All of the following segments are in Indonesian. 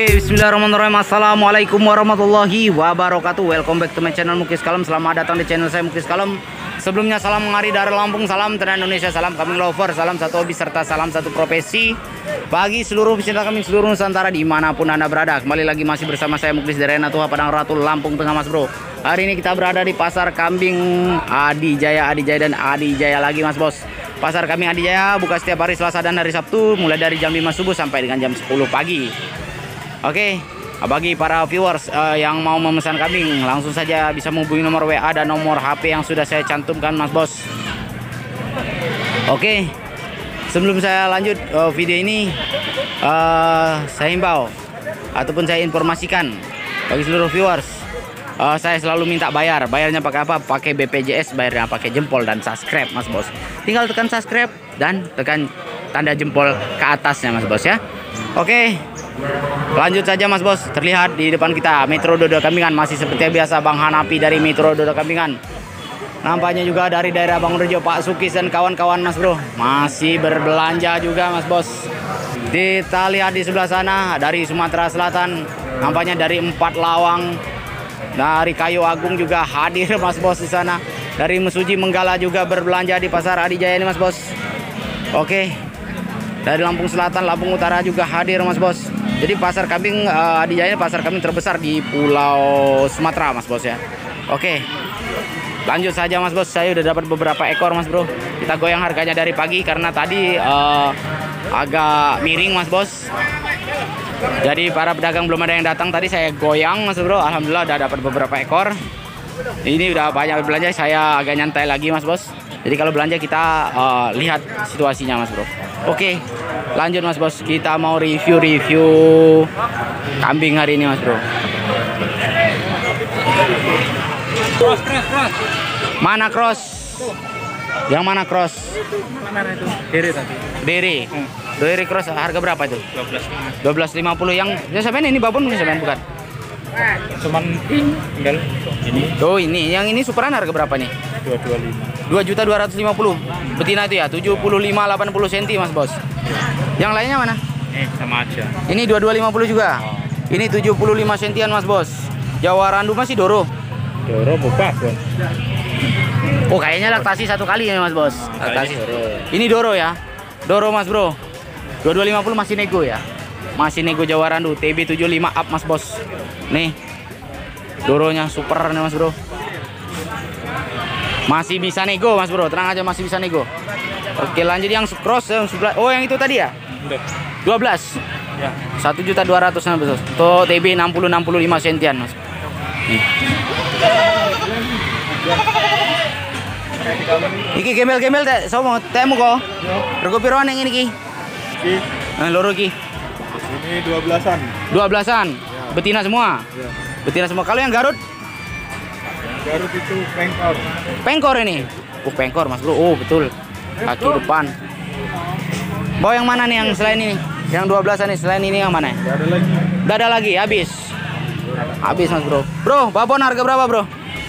Oke, bismillahirrahmanirrahim. Assalamualaikum warahmatullahi wabarakatuh. Welcome back to my channel Mukis Kalem. Selamat datang di channel saya Mukis Kalem. Sebelumnya salam mengari dari Lampung, salam Tenan Indonesia, salam kambing lover, salam satu hobi serta salam satu profesi bagi seluruh pecinta kambing seluruh Nusantara dimanapun Anda berada. Kembali lagi masih bersama saya Muklis dari Natua Padang Ratu Lampung Tengah, Mas Bro. Hari ini kita berada di pasar kambing Adi Jaya dan Adi Jaya lagi, Mas Bos. Pasar kambing Adi Jaya buka setiap hari Selasa dan hari Sabtu mulai dari jam 5 subuh sampai dengan jam 10 pagi. Oke, bagi para viewers yang mau memesan kambing, langsung saja bisa menghubungi nomor WA dan nomor HP yang sudah saya cantumkan, Mas Bos. Oke, sebelum saya lanjut video ini, saya himbau ataupun saya informasikan bagi seluruh viewers, saya selalu minta bayarnya pakai apa? Pakai BPJS, bayarnya pakai jempol dan subscribe, Mas Bos. Tinggal tekan subscribe dan tekan tanda jempol ke atasnya, Mas Bos ya. Oke, lanjut saja, Mas Bos. Terlihat di depan kita Metro Dodo Kambingan masih seperti biasa, Bang Hanapi dari Metro Dodo Kambingan. Nampaknya juga dari daerah Bang Rejo, Pak Sukis dan kawan-kawan, Mas Bro, masih berbelanja juga, Mas Bos. Kita lihat di sebelah sana dari Sumatera Selatan, nampaknya dari 4 Lawang, dari Kayu Agung juga hadir, Mas Bos, di sana. Dari Mesuji Menggala juga berbelanja di pasar Adi Jaya ini, Mas Bos. Oke, dari Lampung Selatan, Lampung Utara juga hadir, Mas Bos. Jadi pasar kambing Adi Jaya ini pasar kambing terbesar di Pulau Sumatera, Mas Bos ya. Oke, lanjut saja, Mas Bos. Saya udah dapat beberapa ekor, Mas Bro. Kita goyang harganya dari pagi karena tadi agak miring, Mas Bos. Jadi para pedagang belum ada yang datang, tadi saya goyang, Mas Bro. Alhamdulillah udah dapat beberapa ekor. Ini udah banyak belanja, saya agak nyantai lagi, Mas Bos. Jadi kalau belanja kita lihat situasinya, Mas Bro. Oke, lanjut, Mas Bos. Kita mau review kambing hari ini, Mas Bro. Cross. Mana cross? Yang mana cross? Mana itu? Dere tadi. Dere cross harga berapa itu? 12.50. Yang sampai ini babon sampai bukan? Cuman tinggal ini. Oh, yang ini superan harga berapa nih? 225. 2.250. Betina itu ya, 75-80 cm, Mas Bos. Yang lainnya mana? Sama aja. Ini 2250 juga. Ini 75 cm, Mas Bos. Jawa Randu masih Doro. Doro buka, Bon. Oh, kayaknya laktasi satu kali ya, Mas Bos. Laktasi. Ini Doro ya. Doro, Mas Bro. 2250 masih nego ya. Masih nego Jawa Randu, TB 75 up, Mas Bos. Nih. Doronya super nih, Mas Bro. Masih bisa nego, Mas Bro. Tenang aja, masih bisa nego. Oke, lanjut yang cross yang sebelah. Oh, yang itu tadi ya? 12. Ya. 1.200.000, Mas Bos. Tuh TB 60-65 sentian, Mas. Nih. Iki gembel-gembel teh, somo temu kok. Rego piroan yang ini ki? Loro ki. Ini 12-an. 12-an. Ya. Betina semua. Ya. Betina semua. Kalau yang Garut? Garut itu pengkor. Pengkor ini. Pengkor, Mas Bro. Oh, betul. Kaki depan. Bawa yang mana nih yang selain ini? Yang 12-an nih, selain ini yang mana? Gak ada lagi. Gak ada lagi, habis. Habis, Mas Bro. Bro, babon harga berapa, Bro?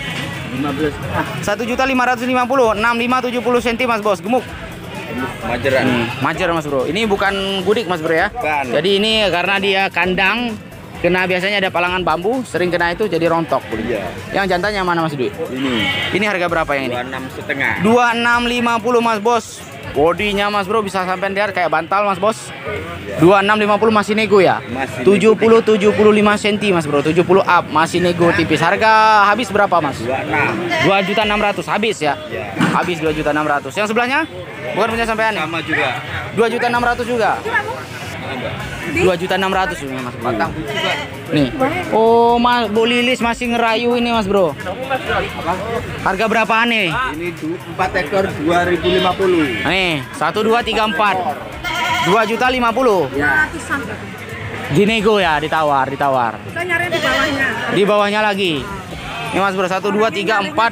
1.550, 65-70 cm, Mas Bos. Gemuk. Majeran. Majer, Mas Bro. Ini bukan gudik, Mas Bro ya. Bukan. Jadi ini karena dia kandang, kena biasanya ada palangan bambu, sering kena itu jadi rontok. Iya. Yang jantannya mana, Mas Dwi? Ini harga berapa yang ini? 26,5. 2650, Mas Bos. Bodinya, Mas Bro, bisa sampai lihat kayak bantal, Mas Bos. 2650 masih nego ya? Masih 70-75 cm, Mas Bro. 70 up masih nego tipis. Harga habis berapa, Mas? 2.600.000 habis ya? Ya. Habis 2.600.000. Yang sebelahnya bukan punya sampean nih? Sama juga. 2.600.000 juga. 2.600.000 juga, Mas. Batang juga. Nih. Oh, Mas Bu Lilis masih ngerayu ini, Mas Bro. Harga berapaan nih? Ini 4 ekor 2.050. Nih, 1 2 3 4. 2.050.000. Ya. Dinego ya, ditawar. Kita nyari di bawahnya. Di bawahnya lagi. Ini, Mas Bro, 1 2 3 4.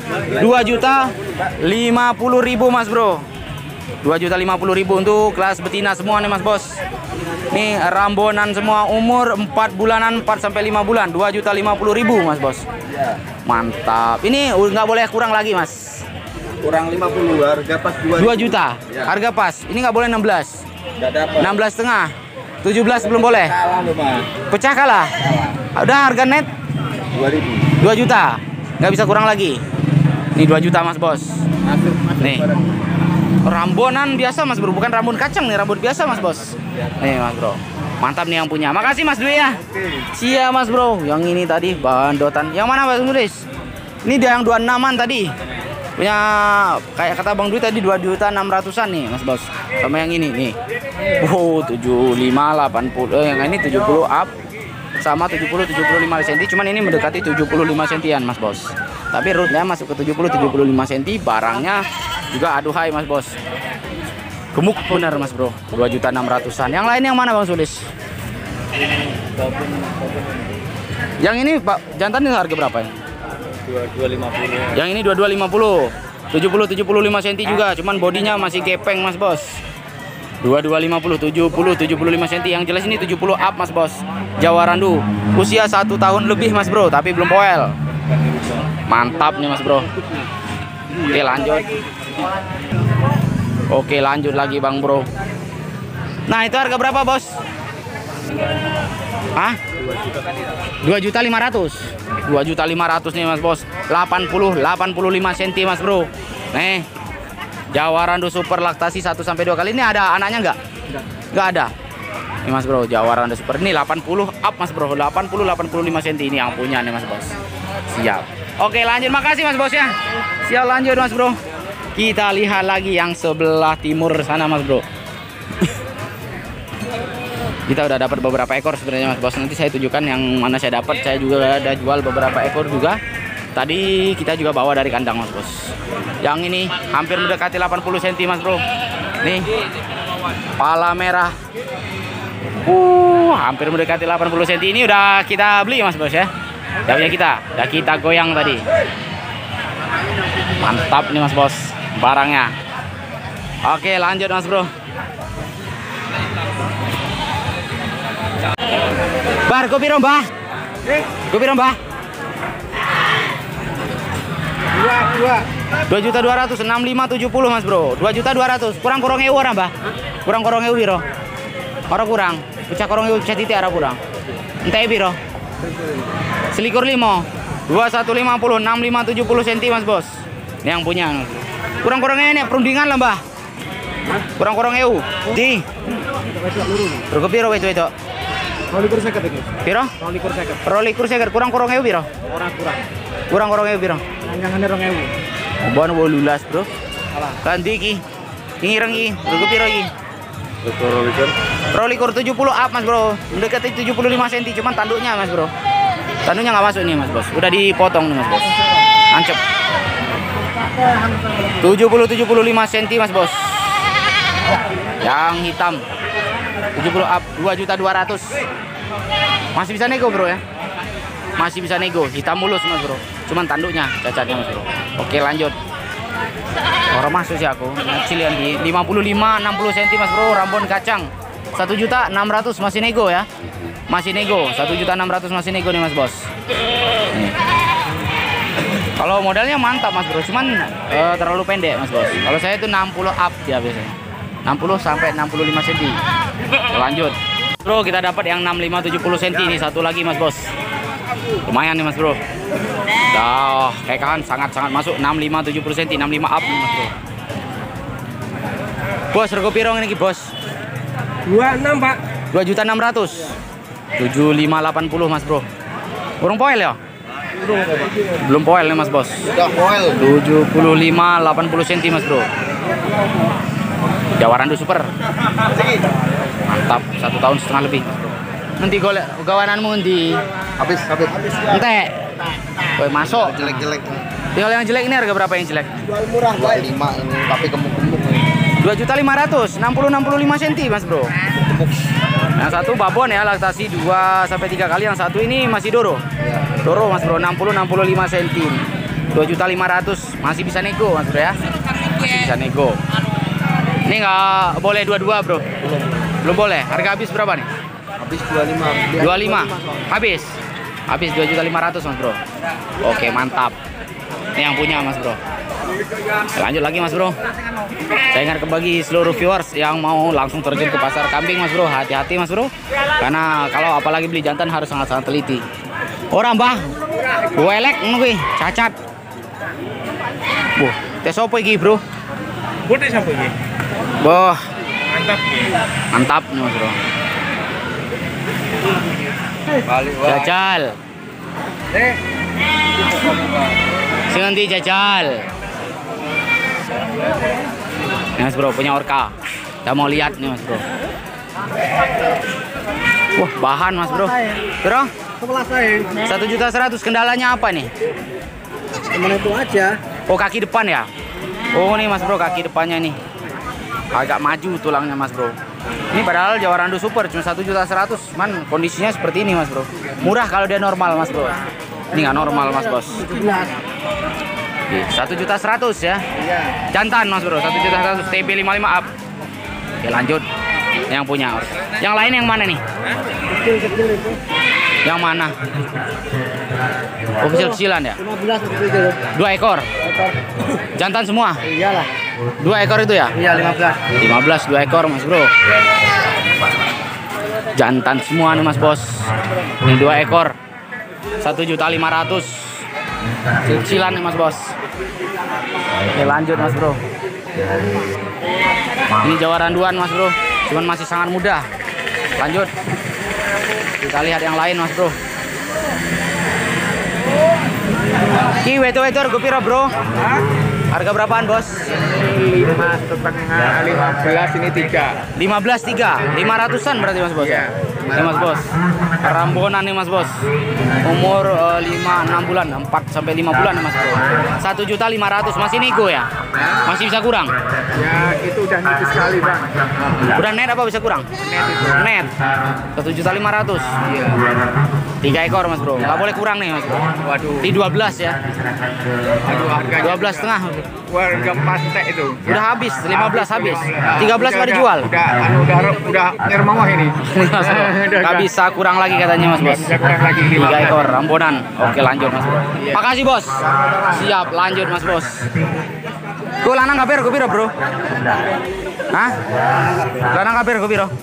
2.050.000, Mas Bro. 2.050.000 untuk kelas betina semua nih, Mas Bos. Nih rambonan semua umur 4 bulanan 4 sampai 5 bulan. 2.050.000, Mas Bos. Mantap. Ini nggak boleh kurang lagi, Mas. Kurang 50, harga pas 2 juta. Ya. Harga pas. Ini nggak boleh 16. Nggak dapat. 16,5. 17 belum boleh. Kalah lu Mas. Pecah kalah. Udah harga net 2.000. 2 juta. Nggak bisa kurang lagi. Nih 2 juta Mas Bos. Masuk Nih. Rambonan biasa Mas Bro, bukan rambun kacang nih, rambut biasa Mas Bos. Nih Mas Bro. Mantap nih yang punya. Makasih Mas Dwi ya. Sia Mas Bro. Yang ini tadi bandotan. Yang mana Mas Nulis? Ini dia yang 26-an tadi. Punya kayak kata Bang Dwi tadi 2.600.000-an nih Mas Bos. Sama yang ini nih. 75 80 yang ini 70 up sama 70 75 cm, cuman ini mendekati 75 cm Mas Bos. Tapi rootnya masuk ke 70 75 cm, barangnya juga aduhai Mas Bos. Gemuk benar Mas Bro. 2.600.000-an. Yang lain yang mana Bang Sulis? Yang ini Pak jantan ini harga berapa ya? 2250. Yang ini 2250. 70 75 cm juga, cuman bodinya masih gepeng Mas Bos. 2250 70 75 cm. Yang jelas ini 70 up Mas Bos. Jawa Randu. Usia 1 tahun lebih Mas Bro, tapi belum poel. Mantap nih Mas Bro. Oke, lanjut. Oke, lanjut lagi Bang Bro. Nah, itu harga berapa, Bos? Hah? 2.500.000. 2.500.000 nih Mas Bos. 85 cm Mas Bro. Nih. Jawa Randu Super laktasi 1 sampai 2 kali. Ini ada anaknya enggak? Enggak ada. Ini Mas Bro, Jawa Randu Super ini 80 up Mas Bro. 85 cm ini yang punya nih Mas Bos. Siap. Oke, lanjut. Makasih Mas Bos ya. Siap, lanjut Mas Bro. Kita lihat lagi yang sebelah timur sana Mas Bro. Kita udah dapat beberapa ekor sebenarnya Mas Bos. Nanti saya tunjukkan yang mana saya dapat. Saya juga ada jual beberapa ekor juga. Tadi kita juga bawa dari kandang Mas Bos. Yang ini hampir mendekati 80 cm Mas Bro. Nih. Pala merah. Hampir mendekati 80 cm. Ini udah kita beli Mas Bos ya. Udah punya kita. Udah kita goyang tadi. Mantap nih Mas Bos barangnya. Oke, lanjut Mas Bro. Bar, kopi rombah. Kopi rombah. 2.200.000 6570 Mas Bro. 2.200.000 kurang ewu orang Mbah. Kurang ewu biro. Orang kurang. Pecah ewu pecah titik arah kurang. Entah biro. Selikur 5. 2150 6570 cm Mas Bos. Ini yang punya. Kurang ini perundingan lah Mbah. Kurang ewu. Di. Berapa biro itu? Rolikur seket iki. Biro? Rolikur seket. Kurang ewu biro. Kurang ewu biro. Nyanganane 2000. Bon 18 Bro. Ganti iki. Ini ireng iki. Berapa biro iki? Rolikur 70 up Mas Bro. Mendekati 75 cm, cuman tanduknya Mas Bro. Tanduknya nggak masuk nih Mas Bos. Udah dipotong nih Mas Bos. Ancep. 75 cm Mas Bos. Yang hitam 70 up 2.200.000. Masih bisa nego Bro ya. Masih bisa nego. Hitam mulus Mas Bro. Cuman tanduknya cacatnya Mas Bro. Oke, lanjut. Orang masuk sih aku. Kecil yang di 55 60 cm Mas Bro, rambon kacang. 1.600.000 masih nego ya. Masih nego. 1.600.000 masih nego nih Mas Bos. Nih. Kalau modelnya mantap Mas Bro, cuman terlalu pendek Mas Bos. Kalau saya itu 60 up ya biasanya. 60 sampai 65 cm. Lanjut. Bro, kita dapat yang 65 70 cm ini satu lagi Mas Bos. Lumayan nih Mas Bro. Dah, kayak kan sangat-sangat masuk 65 70 cm, 65 up nih Mas Bro. Bos, rego pirong ini Bos. 26 Pak. 2.600.000. 7580 Mas Bro. Kurang poel ya? Belum poel nih Mas Bos. Udah poel. 75 80 cm Mas Bro. Jawa Randu Super. Mantap, 1 tahun setengah lebih. Nanti golek gawananmu nanti. Habis. Ente. Woi, masuk. Jelek-jelek. Tinggal yang jelek ini harga berapa yang jelek? Jual murah 25 ini, tapi gemuk-gemuk. 2.500.000, 60-65 cm Mas Bro. Yang satu babon ya, laktasi 2 sampai 3 kali. Yang satu ini masih doro. Ya. Doro Mas Bro, 60-65 cm. 2.500.000, masih bisa nego Mas Bro ya. Masih bisa nego. Ini nggak boleh dua-dua Bro. Belum boleh. Harga habis berapa nih? Habis 25. 25. Habis. Habis 2.500.000 Mas Bro. Oke, mantap. Ini yang punya Mas Bro. Lanjut lagi Mas Bro. Saya ingatkan bagi seluruh viewers yang mau langsung terjun ke pasar kambing Mas Bro, hati-hati Mas Bro. Karena kalau apalagi beli jantan harus sangat-sangat teliti. Orang Bang, welek ngono cacat. Tes opo iki, Bro? Tes apa iki? Boh, Mantap iki. mantap nih Mas Bro. Balik wae. Jajal. Sing nanti jajal. Nih Mas Bro, punya orka. Kita mau lihat nih Mas Bro. Wah, bahan Mas Bro. Bro, Sebelah saya. 1.100.000. Kendalanya apa nih? Cuman itu aja. Oh, kaki depan ya? Oh, nih Mas Bro, kaki depannya nih. Agak maju tulangnya Mas Bro. Ini padahal Jawarandu Super cuma 1.100.000. Man, kondisinya seperti ini Mas Bro. Murah kalau dia normal Mas Bro. Ini nggak normal Mas Bos. 1.100.000 ya. Jantan Mas Bro, 1.100.000 TB 55 up. Oke, lanjut. Yang punya. Yang lain yang mana nih? Kecil-kecil itu. Yang mana? Oh, kecil-kecilan ya? 15 kecil. 2 ekor. Jantan semua? Iyalah. 2 ekor itu ya? Iya 15. 15 2 ekor Mas Bro. Jantan semua nih Mas Bos. Ini 2 ekor. 1.500.000. Kecil-kecilan nih Mas Bos. Oke, lanjut Mas Bro. Ini Jawaranduan Mas Bro. Cuman masih sangat muda. Lanjut. Kita lihat yang lain Mas Bro. Ki wetor gue piro Bro? Harga berapaan Bos? 5,5 ini 3. 15.3, 500-an berarti Mas Bos ya? Ini Mas Bos, Rambonan nih Mas Bos. Umur 5-6 bulan, 4 sampai 5 bulan nih Mas Bro. 1.500.000 masih nego ya? Masih bisa kurang? Ya itu udah nipis sekali Bang. Udah net apa bisa kurang? Net itu. Net 1.500.000. Iya. 3 ekor Mas Bro, nggak boleh kurang nih Mas Bro. Waduh. Di 12 ya? Aduh harganya 12,5. warga pastek itu. Udah habis, 15 habis. 13 nggak dijual. Udah nyermawah ini. Mas Bro. Nggak bisa kurang lagi katanya Mas Bos. Bisa kurang lagi 3 ekor Rambonan. Oke, lanjut Mas Bro. Makasih Bos. Siap, lanjut Mas Bos. Ku lanang kapir ku piro, Bro? Hah? Lanang kapir ku piro?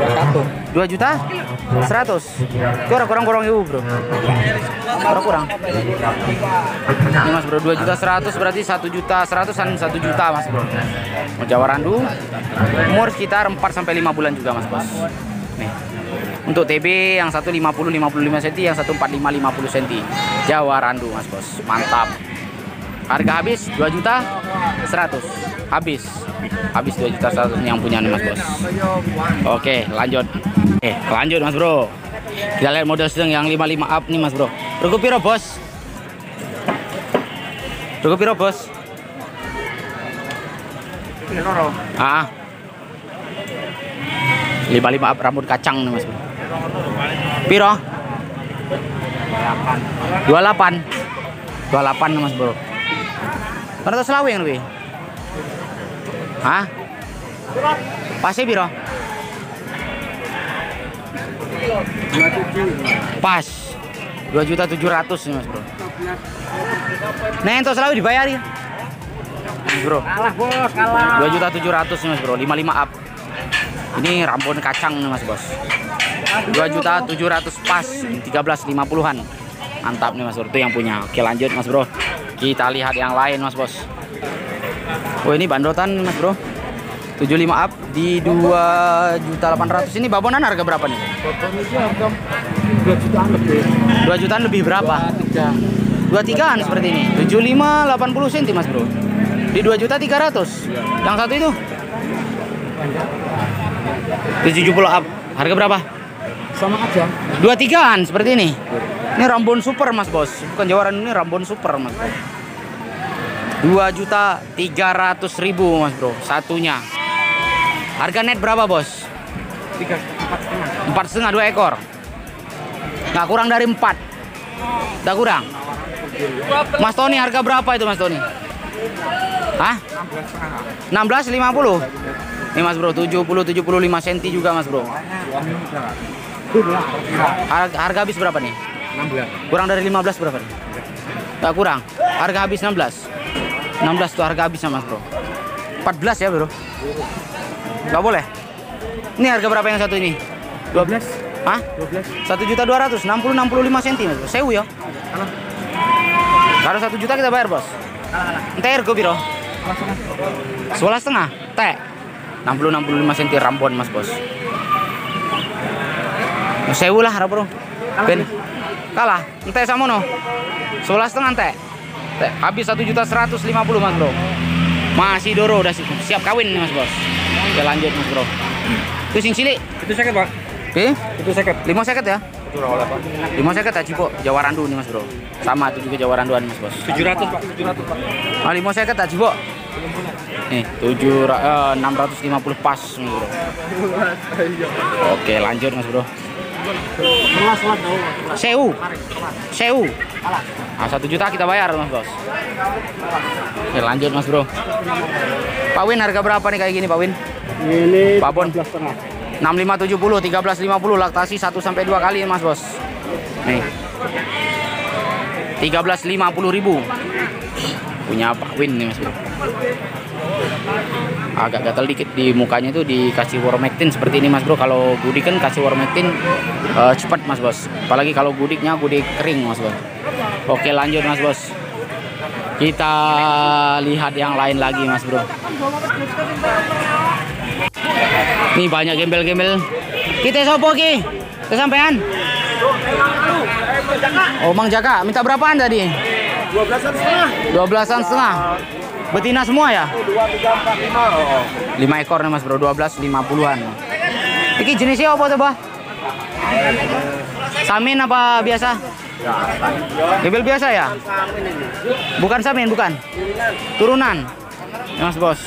2.100.000. Kurang ibu, Bro. Kurang. Ini Mas Bro, 2.100.000 berarti 1.100.000-an 1 juta Mas Bro. Mau Jawarandu. Umur sekitar 4 sampai 5 bulan juga Mas Bos. Nih. Untuk TB yang 150-55 cm, yang 145-50 cm. Jawarandu Mas Bos. Mantap. Harga habis 2.100.000. Habis 2.100.000 yang punya nih Mas Bos. Oke, lanjut. Lanjut Mas Bro. Kita lihat model sedang yang 55 up nih Mas Bro. Rego piro Bos? Rego piro Bos? Ah. 55 up rambut kacang nih Mas Bro. Piro? 28 nih Mas Bro. Karena selawe yang lebih. Hah? Pasnya piro? Pas 2.700.000 nih Mas Bro. Nah yang selawe dibayar ya Mas Bro. Kalah Bos, kalah. 2.700.000 nih Mas Bro. 55 up. Ini rambut kacang nih Mas Bos. 2.700.000 pas 13.50-an. Mantap nih Mas Bro, itu yang punya. Oke, lanjut Mas Bro. Kita lihat yang lain Mas Bos. Oh, ini bandotan Mas Bro. 75 up di 2.800.000. Ini babonan harga berapa nih? 2 jutaan lebih. 2 jutaan lebih berapa? 23-an seperti ini. 75 80 cm Mas Bro. Di 2.300.000. Yang satu itu 70 up. Harga berapa? Sama aja. 23-an seperti ini. Ini Rambon Super Mas Bos. Bukan Jawaran, ini Rambon Super Mas Bro. 2.300.000 Mas Bro satunya. Harga net berapa Bos? 4,5. 2 ekor. Nggak kurang dari 4. Nggak kurang. Mas Tony harga berapa itu Mas Tony? Hah? 16,50. Ini Mas Bro 70-75 cm juga Mas Bro. Harga habis berapa nih? 16. Kurang dari 15 berapa nih? Nggak kurang. Harga habis 16. 16 tuh harga habisnya Mas Bro. 14 ya Bro. Nggak boleh. Ini harga berapa yang satu ini? 12. Hah? 1.200.000, 60-65 cm Mas Bro. Sewu ya. Kalau 1 juta kita bayar bos. Ente ergo biro? 11,5. Teh 60-65 cm Rambon Mas bos. Sewu lah Bro. Ben kalah. Ente samono 11,5 ente. Teh habis 1.150.000 Mas Bro. Masih doro udah siap kawin nih Mas bos. Oke lanjut Mas Bro. Itu sing cilik. Itu seket Pak. Itu seket. 5 seket ya? Itu rawol apa? 5 seket aja Cipo. Jawa Randu nih Mas Bro. Sama itu juga Jawa Randuan Mas bos. 700 Pak. 700 Pak. Ah 5 seket aja Cipo. Nih 650 pas Mas Bro. Oke lanjut Mas Bro. Sewu. Nah, 1 juta kita bayar Mas bos. Oke lanjut Mas Bro. Pak Win harga berapa nih kayak gini Pak Win? Ini Pak Bon 14,5. 6570, 1350 laktasi 1 sampai 2 kali Mas bos. Nih 1350.000 punya Pak Win nih Mas Bro. Agak gatal dikit di mukanya itu dikasih Wormectin seperti ini Mas Bro. Kalau gudik kan kasih Wormectin cepat Mas bos. Apalagi kalau gudiknya gudik kering Mas bos. Oke lanjut Mas bos. Kita lihat yang lain lagi Mas Bro. Nih banyak gembel-gembel. Kita sopo ki? Kesampean? Oh Mang Jaka, minta berapaan tadi? 12,5. Betina semua ya? 2, 3, 4, 5. 5 ekor nih Mas Bro, 12,50-an. Ini jenisnya apa tuh, Bah? Samin apa biasa? Gembel biasa ya? Bukan samin, bukan? Turunan. Mas Bos.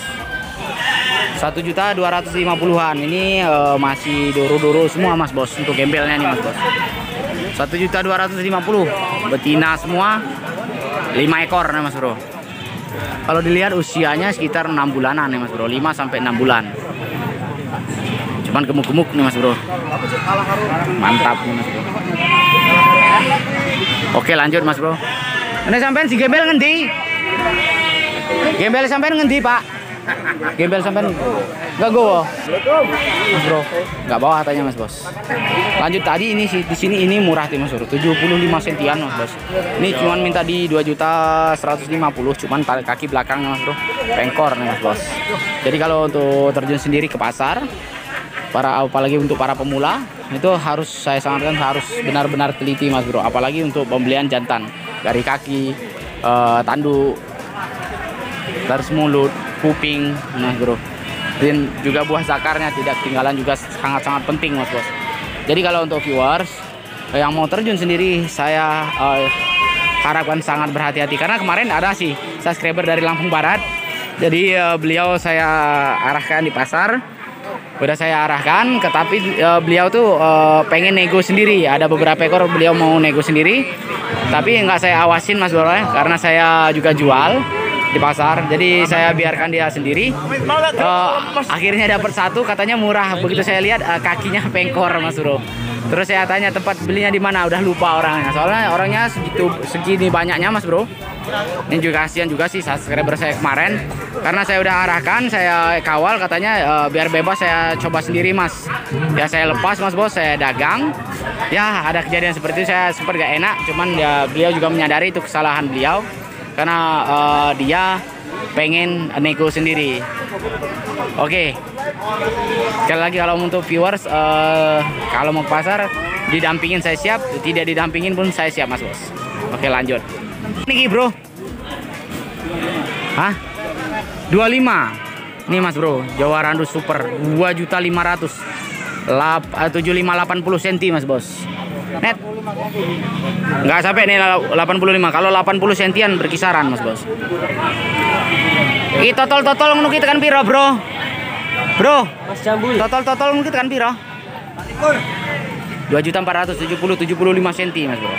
1.250.000-an. Ini masih doro-doro semua Mas Bos untuk gembelnya nih Mas Bos. 1.250.000 betina semua 5 ekor nih Mas Bro. Kalau dilihat usianya sekitar 6 bulanan nih Mas Bro, 5 sampai 6 bulan. Cuman gemuk-gemuk nih Mas Bro. Mantap nih Mas Bro. Oke lanjut Mas Bro. Ini sampean si gembel ngendi? Gembel sampean ngendi Pak? Gembel sampean nggak gowo? Mas Bro, nggak bawa katanya Mas Bos. Lanjut tadi ini di sini ini murah nih Mas Bro, 75 sentian Mas Bos. Ini cuman minta di 2.150.000, cuman tarik kaki belakangnya Mas Bro, pengkor nih Mas Bos. Jadi kalau untuk terjun sendiri ke pasar, apalagi untuk para pemula itu saya sarankan harus benar-benar teliti Mas Bro. Apalagi untuk pembelian jantan dari kaki, tanduk, terus mulut, kuping Mas Bro. Dan juga buah zakarnya tidak ketinggalan juga sangat-sangat penting Mas Bos. Jadi kalau untuk viewers yang mau terjun sendiri, saya harapkan sangat berhati-hati karena kemarin ada sih subscriber dari Lampung Barat. Jadi beliau saya arahkan di pasar. Udah saya arahkan, tapi beliau tuh pengen nego sendiri. Ada beberapa ekor beliau mau nego sendiri, tapi nggak saya awasin Mas Bro karena saya juga jual di pasar, jadi saya biarkan dia sendiri. Akhirnya dapat satu, katanya murah. Begitu saya lihat kakinya pengkor Mas Bro. Terus saya tanya tempat belinya di mana, udah lupa orangnya. Soalnya orangnya segini banyaknya Mas Bro. Ini juga kasihan juga sih subscriber saya kemarin, karena saya udah arahkan, saya kawal, katanya biar bebas saya coba sendiri Mas. Ya saya lepas Mas Bos, saya dagang. Ya ada kejadian seperti itu, saya sempat gak enak. Cuman ya beliau juga menyadari itu kesalahan beliau, karena dia pengen nego sendiri. Oke. Sekali lagi kalau untuk viewers kalau mau ke pasar didampingin saya siap, tidak didampingin pun saya siap Mas Bos. Oke lanjut. Ini Bro. Hah? 25. Nih Mas Bro, Jawa Randu Super 2.500.000. 75-80 cm Mas Bos. Net. Nggak sampai nih 85. Kalau 80 sentian berkisaran Mas Bos. Iki totol-totol ngono ki tekan piro, Bro? Bro. Mas Jambul. Totol-totol ngono ki tekan piro? 2.475 cm Mas Bro.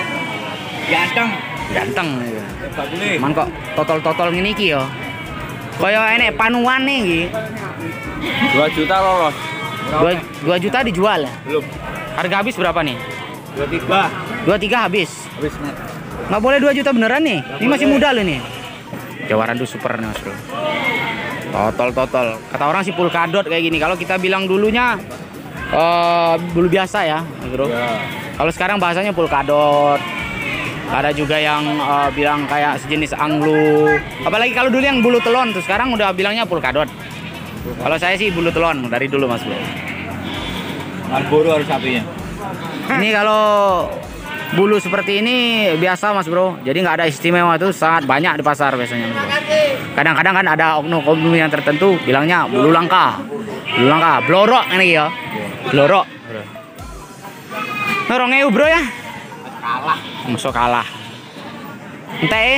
Ganteng. Man kok totol-totol ngene iki yo. Kaya enek panuan nih iki. 2 juta lolos. 2 juta dijual. Belum. Harga habis berapa nih? 23. 23 habis. Habis net. Nggak boleh 2 juta beneran nih. Ini masih muda loh nih. Jawa Randu Super nih mas bro. Totol. Kata orang sih polkadot kayak gini. Kalau kita bilang dulunya bulu biasa ya mas bro. Kalau sekarang bahasanya polkadot. Ada juga yang bilang kayak sejenis anglo. Apalagi kalau dulu yang bulu telon tuh, sekarang udah bilangnya polkadot. Kalau saya sih bulu telon dari dulu mas bro. Marlboro harus sapinya. Ini kalau bulu seperti ini biasa mas bro. Jadi nggak ada istimewa, itu sangat banyak di pasar biasanya mas bro. Kadang-kadang kan ada oknum-oknum yang tertentu bilangnya bulu langka. Bulu langka, blorok ini ya. Blorok. Norongeu bro ya. Kalah. Masuk kalah. Ente.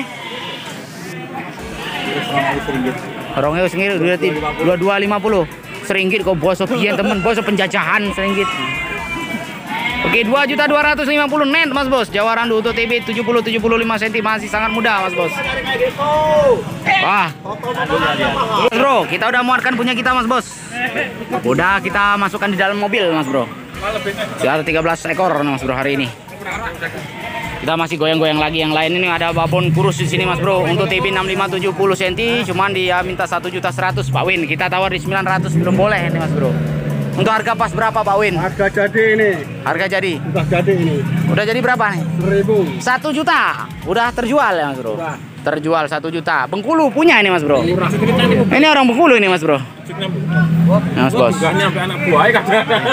Rongeu sendiri 2250. Seringgit kok bos pian temen, bos penjajahan seringgit. Oke, 2.250.000 net mas bos. Jawa Randu untuk TB 70-75 cm, masih sangat muda mas bos. Wah. Bro, kita udah muatkan punya kita mas bos. Udah kita masukkan di dalam mobil mas bro. Sudah 13 ekor mas bro hari ini. Kita masih goyang-goyang lagi yang lain. Ini ada babon kurus di sini mas bro. Untuk TB 65-70 cm, cuman dia minta 1.100.000 Pak Win. Kita tawar di 900, belum boleh ini mas bro. Untuk harga pas berapa Pak Win? Harga jadi ini. Harga jadi? Udah jadi ini. Udah jadi berapa nih? 1.000. 1 juta. Udah terjual ya mas bro? Udah. Terjual 1 juta. Bengkulu punya ini mas bro. Murah. Ini orang Bengkulu ini mas bro. Nah, mas bos. Bukannya sampai anak buah kan.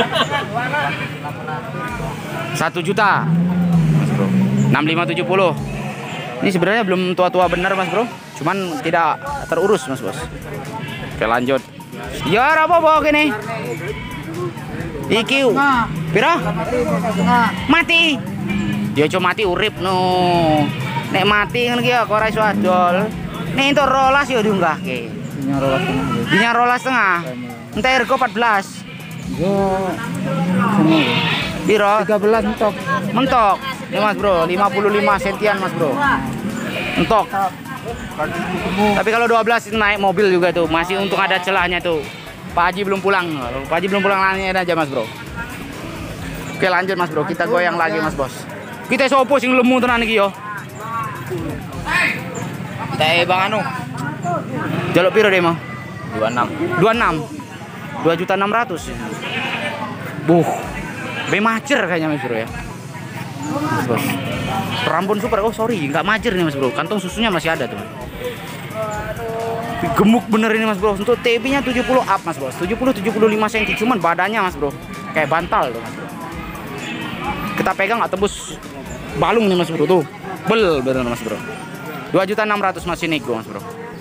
1 juta. Mas bro. 6570. Ini sebenarnya belum tua-tua benar mas bro. Cuman tidak terurus mas bos. Oke lanjut. Ya apa bawa gini? Iki piro? Mati. Dia cuma mati urip no. Nek mati kan kia kok ora iso adol. Nek entuk rolas yo diunggahke. Dinya rolas tengah. Entar rego 14. Yo. Piro? 13 mentok. Mentok. Ini mas bro, 55 sentian mas bro. Mentok. Tapi kalau 12 naik mobil juga tuh, masih untung ada celahnya tuh. Pak Haji belum pulang. Pak Haji belum pulang, langsung aja mas bro. Oke lanjut mas bro, kita goyang lagi mas bos. Kita sopo sing lemu tenan iki yo. Teh Bang Anu. Jaluk piro deh mau? 26. 2.600.000. Be macer kayaknya mas bro ya. Mas bos. Rambun super. Oh sorry, nggak macer nih mas bro. Kantong susunya masih ada tuh. Gemuk bener ini mas bro. Untuk TB-nya 70 up mas bos. 70-75 cm. Cuman badannya mas bro kayak bantal tuh mas bro. Kita pegang nggak tembus balung nih mas bro tuh. Bel bener mas bro. 2.600.000 masih nego mas bro.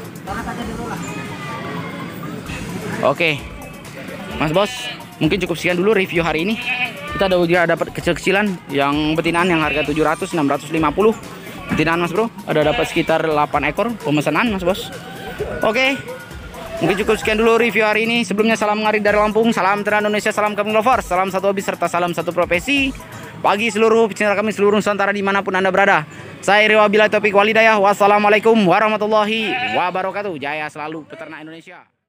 Oke mas bos, mungkin cukup sekian dulu review hari ini. Kita udah dapat kecil-kecilan yang betinaan yang harga 700-650 betinaan mas bro. Ada dapat sekitar 8 ekor pemesanan mas bos. Oke, mungkin cukup sekian dulu review hari ini. Sebelumnya salam ngarit dari Lampung, salam terang Indonesia, salam kambing lovers, salam satu hobi serta salam satu profesi bagi seluruh pecinta kami seluruh Nusantara dimanapun anda berada. Saya Rio Wabillahi Taufiq Walhidayah. Wassalamualaikum warahmatullahi wabarakatuh. Jaya selalu peternak Indonesia.